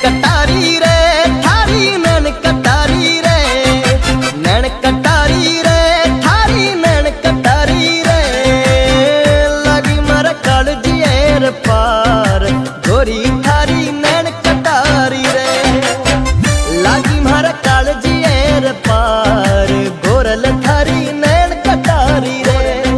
कटारी रे थारी नैन कटारी रे, नैन कटारी रे थारी नैन कटारी रे। लगी मर कालजिएर पार गोरी थारी नैन कटारी रे, लगी मर कालजिएर पार गोरल थारी नैन कटारी रे।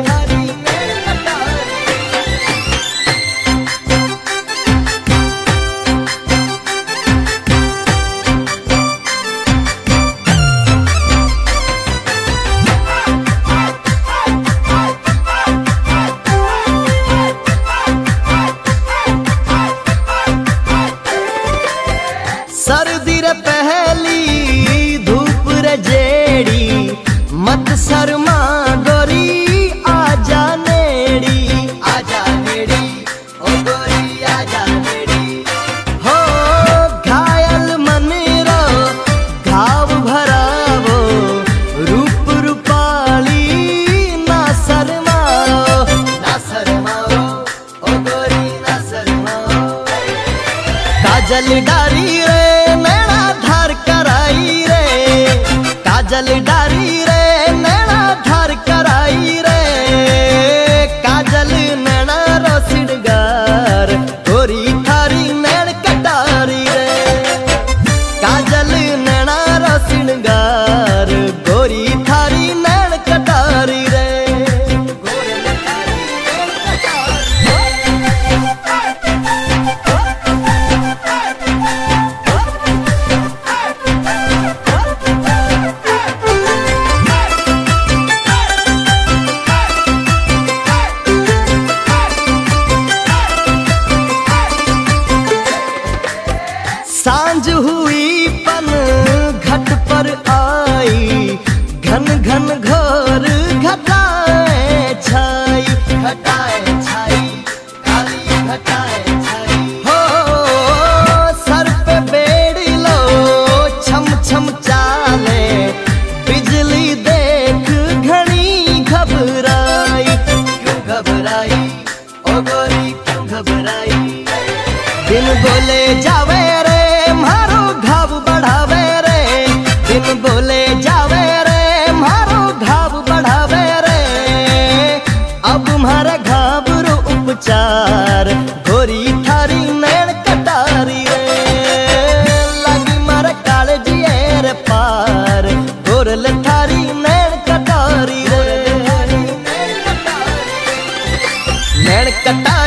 सर्दी रे पहली धूप रे जेड़ी, मत शर्मा गोरी आजा नेड़ी, आजा नेड़ी ओ गोरी आजा नेड़ी। हो घायल मन रो घाव भरावो, रूप रूपाली ना शर्माओ, ना शर्माओ ओ गोरी ना शर्माओ। काजल डारी रे नैना धार कराई रे, काजल डारी रे नैना धार कराई रे। काजल नैना रो सिड़गार गोरी थारी नैन कटारी रे, काजल नैना रो सिड़गार गोरी थारी नैन कटारी रे। सांझ हुई पन घट पर आई, घन घन घोर घटाए छाई, घटाए छाई काली घटाए छाई। हो सर पे बेड़ी लो छम छम चाले, बिजली देख घनी घबराई, क्यों घबराई ओ गोरी क्यों घबराई। दिन बोले जावे रे मारो घाव बढ़ावे रे, दिन बोले जावे रे मारो घाव बढ़ावे रे। अब मारे घाव रो उपचार गोरी थारी नैन कटारी रे, लगी मारे कालजिएर पार गोरल थारी नैन कटारी रे। नैन कटारी